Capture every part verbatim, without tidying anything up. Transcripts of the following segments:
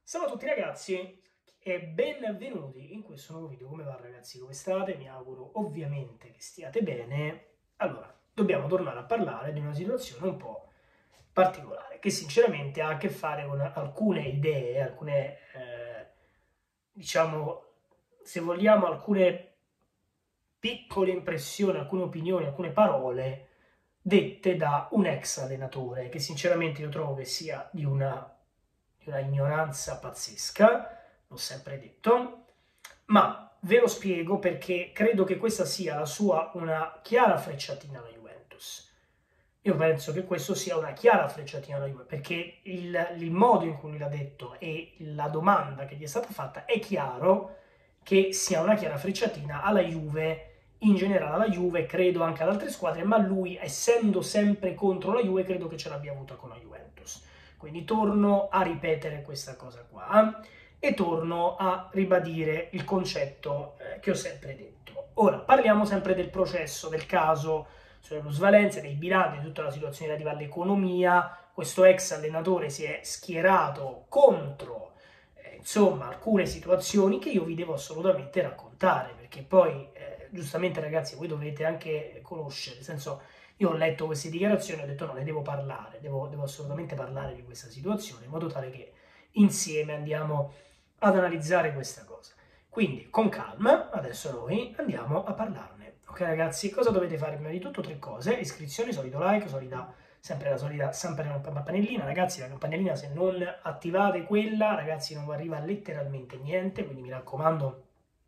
Salve a tutti ragazzi e benvenuti in questo nuovo video. Come va ragazzi? Come state? Mi auguro ovviamente che stiate bene. Allora, dobbiamo tornare a parlare di una situazione un po' particolare che sinceramente ha a che fare con alcune idee, alcune, eh, diciamo, se vogliamo, alcune piccole impressioni, alcune opinioni, alcune parole dette da un ex allenatore che sinceramente io trovo che sia di una una ignoranza pazzesca, l'ho sempre detto, ma ve lo spiego perché credo che questa sia la sua una chiara frecciatina alla Juventus. Io penso che questo sia una chiara frecciatina alla Juventus, perché il, il modo in cui l'ha detto e la domanda che gli è stata fatta è chiaro che sia una chiara frecciatina alla Juve, in generale alla Juve, credo anche ad altre squadre, ma lui, essendo sempre contro la Juve, credo che ce l'abbia avuta con la Juventus. Quindi torno a ripetere questa cosa qua e torno a ribadire il concetto eh, che ho sempre detto. Ora, parliamo sempre del processo, del caso, sulle plusvalenze, dei bilanci, di tutta la situazione relativa all'economia. Questo ex allenatore si è schierato contro, eh, insomma, alcune situazioni che io vi devo assolutamente raccontare, perché poi, eh, giustamente ragazzi, voi dovete anche conoscere, nel senso, io ho letto queste dichiarazioni e ho detto no, ne devo parlare, devo, devo assolutamente parlare di questa situazione, in modo tale che insieme andiamo ad analizzare questa cosa. Quindi, con calma, adesso noi andiamo a parlarne. Ok ragazzi, cosa dovete fare? Prima di tutto tre cose: iscrizione, solito like, solita, sempre la solita, sempre la campanellina. Ragazzi, la campanellina, se non attivate quella, ragazzi, non vi arriva letteralmente niente, quindi mi raccomando,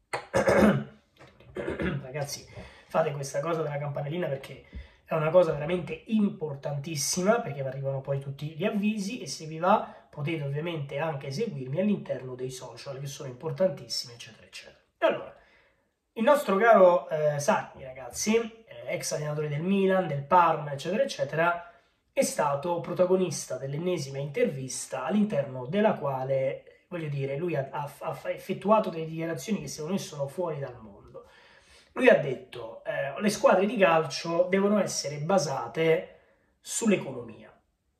ragazzi, fate questa cosa della campanellina perché è una cosa veramente importantissima, perché vi arrivano poi tutti gli avvisi e se vi va potete ovviamente anche seguirmi all'interno dei social che sono importantissimi, eccetera eccetera. E allora, il nostro caro eh, Sacchi, ragazzi, eh, ex allenatore del Milan, del Parma, eccetera eccetera, è stato protagonista dell'ennesima intervista all'interno della quale, voglio dire, lui ha, ha, ha effettuato delle dichiarazioni che secondo me sono fuori dal mondo. Lui ha detto eh, le squadre di calcio devono essere basate sull'economia,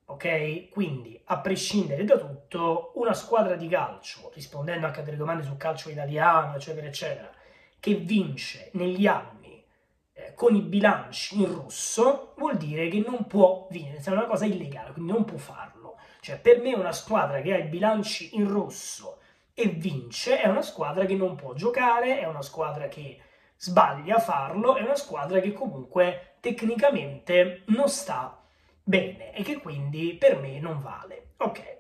ok? Quindi, a prescindere da tutto, una squadra di calcio, rispondendo anche a delle domande sul calcio italiano, eccetera, eccetera, che vince negli anni eh, con i bilanci in rosso, vuol dire che non può vincere, è una cosa illegale, quindi non può farlo. Cioè, per me una squadra che ha i bilanci in rosso e vince è una squadra che non può giocare, è una squadra che sbaglia a farlo, è una squadra che comunque tecnicamente non sta bene e che quindi per me non vale. Ok,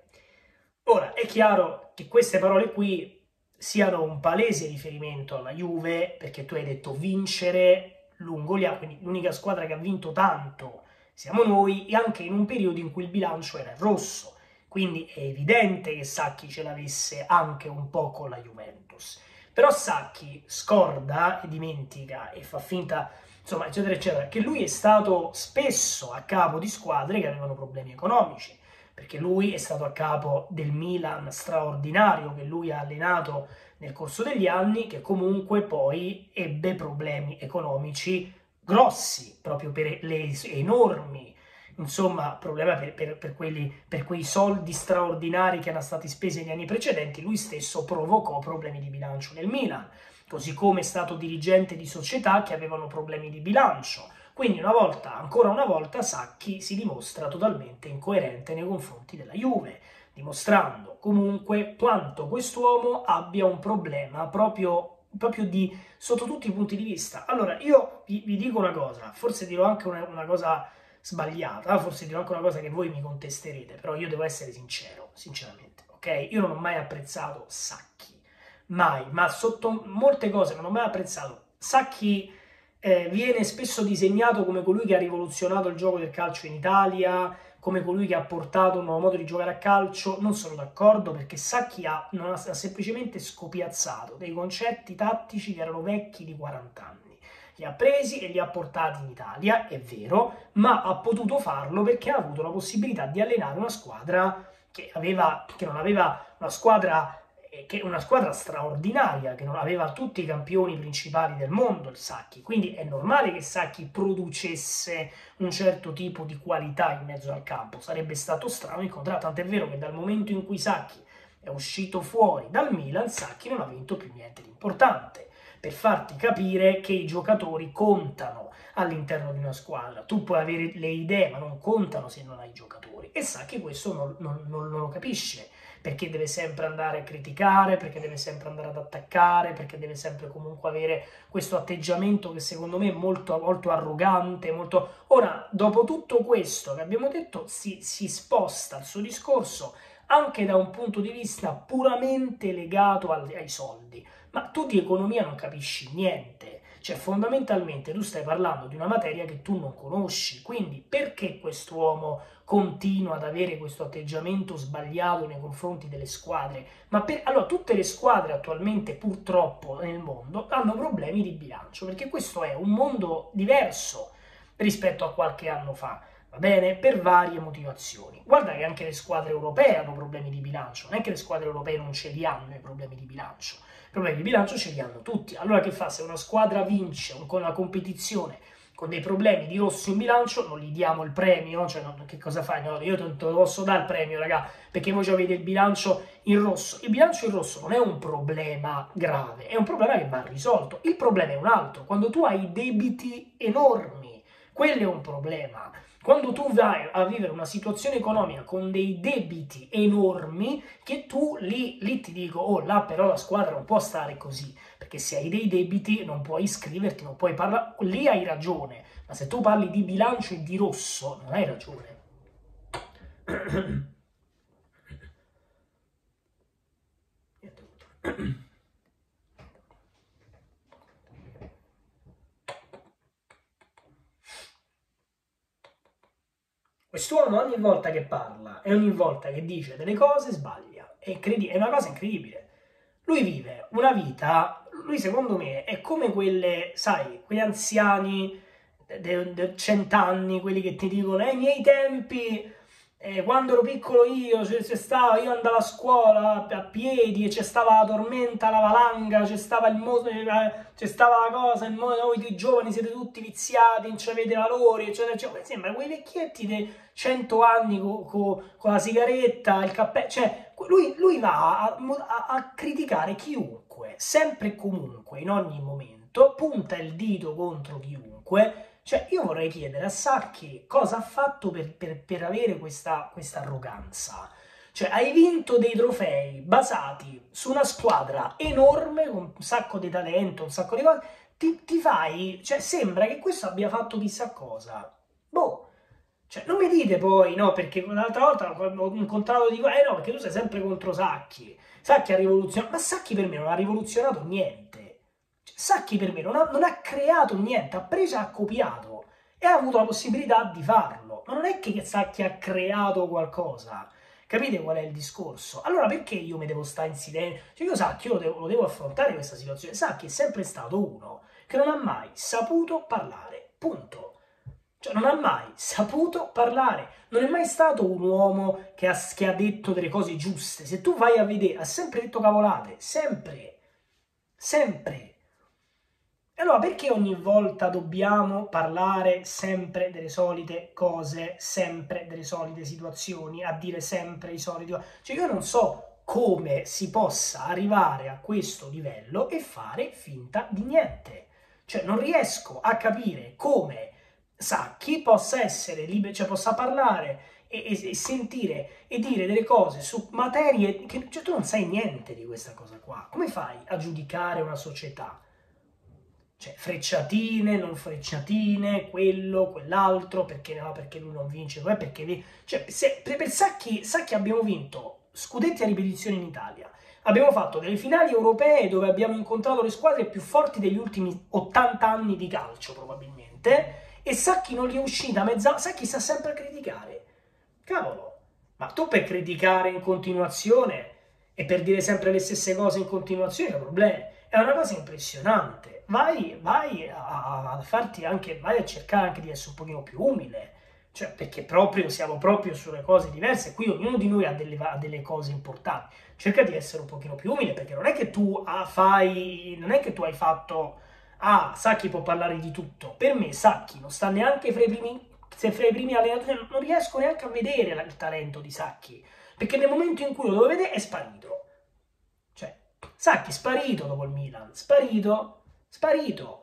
ora è chiaro che queste parole qui siano un palese riferimento alla Juve, perché tu hai detto vincere lungo gli anni, quindi l'unica squadra che ha vinto tanto siamo noi, e anche in un periodo in cui il bilancio era in rosso, quindi è evidente che Sacchi ce l'avesse anche un po' con la Juventus. Però Sacchi scorda e dimentica e fa finta, insomma, eccetera, eccetera, che lui è stato spesso a capo di squadre che avevano problemi economici, perché lui è stato a capo del Milan straordinario che lui ha allenato nel corso degli anni, che comunque poi ebbe problemi economici grossi, proprio per le enormi, insomma, problema per, per, per, quelli, per quei soldi straordinari che erano stati spesi negli anni precedenti. Lui stesso provocò problemi di bilancio nel Milan, così come è stato dirigente di società che avevano problemi di bilancio. Quindi una volta, ancora una volta, Sacchi si dimostra totalmente incoerente nei confronti della Juve, dimostrando comunque quanto quest'uomo abbia un problema proprio, proprio di, sotto tutti i punti di vista. Allora, io vi, vi dico una cosa, forse dirò anche una, una cosa sbagliata, forse dirò anche una cosa che voi mi contesterete, però io devo essere sincero, sinceramente, ok? Io non ho mai apprezzato Sacchi, mai, ma sotto molte cose non ho mai apprezzato. Sacchi eh, viene spesso disegnato come colui che ha rivoluzionato il gioco del calcio in Italia, come colui che ha portato un nuovo modo di giocare a calcio. Non sono d'accordo, perché Sacchi ha, non ha, ha semplicemente scopiazzato dei concetti tattici che erano vecchi di quaranta anni. Li ha presi e li ha portati in Italia, è vero, ma ha potuto farlo perché ha avuto la possibilità di allenare una squadra che, aveva, che non aveva una squadra, che una squadra straordinaria, che non aveva tutti i campioni principali del mondo, il Sacchi. Quindi è normale che Sacchi producesse un certo tipo di qualità in mezzo al campo. Sarebbe stato strano incontrare, tant'è vero che dal momento in cui Sacchi è è uscito fuori dal Milan, Sacchi non ha vinto più niente di importante, per farti capire che i giocatori contano all'interno di una squadra. Tu puoi avere le idee, ma non contano se non hai giocatori, e Sacchi questo non, non, non, non lo capisce, perché deve sempre andare a criticare, perché deve sempre andare ad attaccare, perché deve sempre comunque avere questo atteggiamento che secondo me è molto, molto arrogante, molto... Ora, dopo tutto questo che abbiamo detto, si, si sposta il suo discorso anche da un punto di vista puramente legato al, ai soldi. Ma tu di economia non capisci niente, cioè fondamentalmente tu stai parlando di una materia che tu non conosci, quindi perché quest'uomo continua ad avere questo atteggiamento sbagliato nei confronti delle squadre? Ma per... allora tutte le squadre attualmente purtroppo nel mondo hanno problemi di bilancio, perché questo è un mondo diverso rispetto a qualche anno fa, va bene? Per varie motivazioni. Guarda che anche le squadre europee hanno problemi di bilancio, non è che le squadre europee non ce li hanno i problemi di bilancio, i problemi di bilancio ce li hanno tutti. Allora che fa? Se una squadra vince con una competizione con dei problemi di rosso in bilancio, non gli diamo il premio, cioè no, che cosa fai? No, io te lo posso dare il premio, raga, perché voi avete il bilancio in rosso. Il bilancio in rosso non è un problema grave, è un problema che va risolto. Il problema è un altro, quando tu hai debiti enormi, quello è un problema. Quando tu vai a vivere una situazione economica con dei debiti enormi, che tu lì, lì ti dico, oh là però la squadra non può stare così, perché se hai dei debiti non puoi iscriverti, non puoi parlare, lì hai ragione, ma se tu parli di bilancio e di rosso non hai ragione. Quest'uomo ogni volta che parla e ogni volta che dice delle cose sbaglia, è, è una cosa incredibile. Lui vive una vita, lui secondo me è come quelle, sai, quegli anziani di cent'anni, quelli che ti dicono, ai miei tempi, eh, quando ero piccolo io, c'è, c'è stava, io andavo a scuola a piedi e c'è stava la tormenta, la valanga, c'è stava il mondo, c'è stava la cosa, il mondo, voi i giovani siete tutti viziati, non avete valori, eccetera, eccetera. Sembra quei vecchietti di cento anni con co, co la sigaretta, il cappello, cioè lui, lui va a, a, a criticare chiunque, sempre e comunque, in ogni momento, punta il dito contro chiunque. Cioè, io vorrei chiedere a Sacchi cosa ha fatto per, per, per avere questa, questa arroganza. Cioè, hai vinto dei trofei basati su una squadra enorme, con un sacco di talento, un sacco di cose, ti, ti fai... Cioè, sembra che questo abbia fatto chissà cosa. Boh. Cioè, non mi dite poi, no, perché l'altra volta ho incontrato, dico, eh no, perché tu sei sempre contro Sacchi. Sacchi ha rivoluzionato... Ma Sacchi per me non ha rivoluzionato niente. Sacchi per me non ha, non ha creato niente, ha preso e ha copiato e ha avuto la possibilità di farlo, ma non è che Sacchi ha creato qualcosa, capite qual è il discorso? Allora perché io mi devo stare in silenzio? Cioè io Sacchi io lo devo, lo devo affrontare questa situazione. Sacchi è sempre stato uno che non ha mai saputo parlare, punto. Cioè non ha mai saputo parlare, non è mai stato un uomo che ha, che ha detto delle cose giuste. Se tu vai a vedere, ha sempre detto cavolate, sempre, sempre. E allora perché ogni volta dobbiamo parlare sempre delle solite cose, sempre delle solite situazioni, a dire sempre i soliti... Cioè io non so come si possa arrivare a questo livello e fare finta di niente. Cioè non riesco a capire come Sacchi possa essere libero, cioè possa parlare e, e, e sentire e dire delle cose su materie che cioè, tu non sai niente di questa cosa qua. Come fai a giudicare una società? Cioè, frecciatine, non frecciatine, quello, quell'altro, perché no, perché lui non vince, non è perché... Cioè, se, per Sacchi, Sacchi abbiamo vinto scudetti a ripetizione in Italia, abbiamo fatto delle finali europee dove abbiamo incontrato le squadre più forti degli ultimi ottanta anni di calcio, probabilmente, e Sacchi non gli è uscita mezza... Sacchi sta sempre a criticare. Cavolo, ma tu per criticare in continuazione e per dire sempre le stesse cose in continuazione hai problemi. È una cosa impressionante. Vai, vai a, a farti anche, vai a cercare anche di essere un pochino più umile, cioè perché proprio siamo proprio sulle cose diverse. Qui ognuno di noi ha delle, ha delle cose importanti. Cerca di essere un pochino più umile, perché non è che tu ah, fai, non è che tu hai fatto, ah, Sacchi può parlare di tutto. Per me Sacchi non sta neanche fra i primi, se fra i primi allenatori, non riesco neanche a vedere il talento di Sacchi, perché nel momento in cui lo devo vedere è sparito. Sacchi sparito dopo il Milan, sparito, sparito,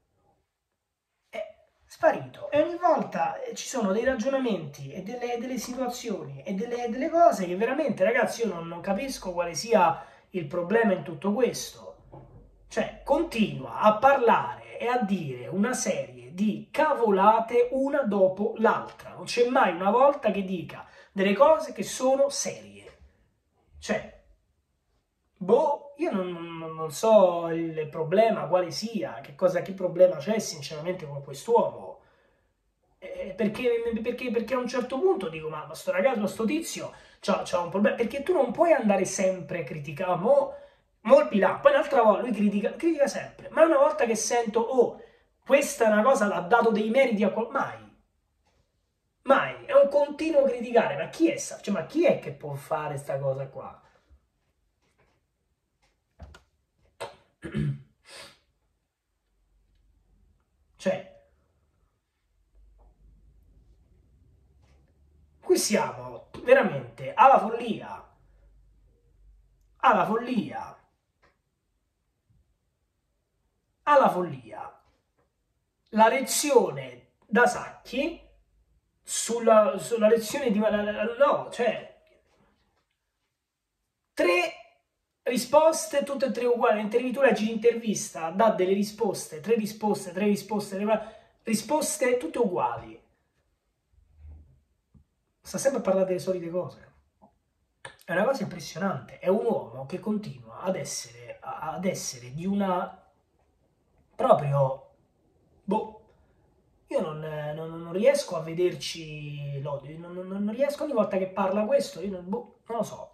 è sparito. E ogni volta ci sono dei ragionamenti e delle, delle situazioni e delle, delle cose che veramente, ragazzi, io non, non capisco quale sia il problema in tutto questo. Cioè, continua a parlare e a dire una serie di cavolate una dopo l'altra. Non c'è mai una volta che dica delle cose che sono serie. Cioè, boh, io non, non- non so il problema quale sia, che cosa, che problema c'è sinceramente con quest'uomo. Eh, perché, perché, perché a un certo punto dico, ma, ma sto ragazzo, sto tizio, c'ha, c'ha un problema. Perché tu non puoi andare sempre a criticare, mo, mo il Pilar, poi un'altra volta lui critica, critica sempre, ma una volta che sento, oh, questa è una cosa, l'ha dato dei meriti a qualcuno, mai. Mai, è un continuo criticare, ma chi è, sa- cioè, ma chi è che può fare sta cosa qua? Cioè, qui siamo veramente alla follia, alla follia, alla follia. La lezione da Sacchi sulla, sulla lezione di... No, cioè, tre risposte, tutte e tre uguali. Tu leggi l'intervista, dà delle risposte, tre risposte, tre risposte, tre risposte tutte uguali. Sta sempre a parlare delle solite cose. È una cosa impressionante. È un uomo che continua ad essere, ad essere di una... proprio... boh. Io non, non, non riesco a vederci l'odio, non, non, non riesco ogni volta che parla questo, io non, boh, non lo so.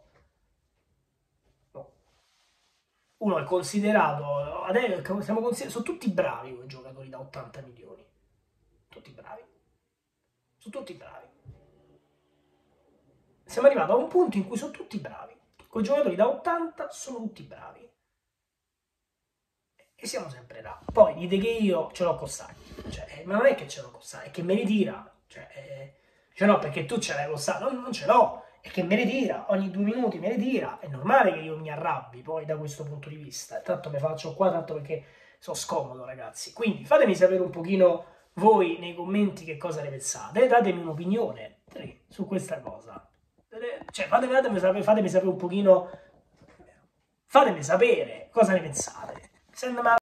Uno è considerato, adesso siamo consider- sono tutti bravi quei giocatori da ottanta milioni, tutti bravi, sono tutti bravi. Siamo arrivati a un punto in cui sono tutti bravi, quei giocatori da ottanta sono tutti bravi. E siamo sempre là. Poi dite che io ce l'ho con Sacchi, cioè, ma non è che ce l'ho con Sacchi, è che me ne tira, cioè, eh, cioè no, perché tu ce l'hai con Sacchi, non, non ce l'ho, è che me ne tira, ogni due minuti me ne tira, è normale che io mi arrabbi poi da questo punto di vista, tanto me faccio qua, tanto perché sono scomodo ragazzi, quindi fatemi sapere un pochino voi nei commenti che cosa ne pensate, datemi un'opinione su questa cosa, cioè fatemi, fatemi, sapere, fatemi sapere un pochino, fatemi sapere cosa ne pensate. Send them out.